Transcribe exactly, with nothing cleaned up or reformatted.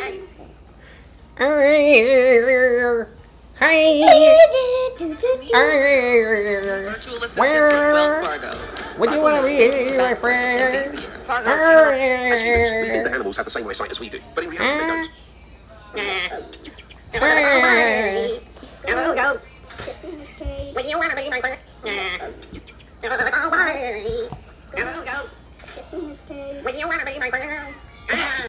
Hi. Virtual assistant from Wells Fargo. Would you want to be my friend? We think that animals have the same eyesight as we do, but in reality they don't. Hello, When you wanna be my friend? Hello, go. When you wanna be my friend?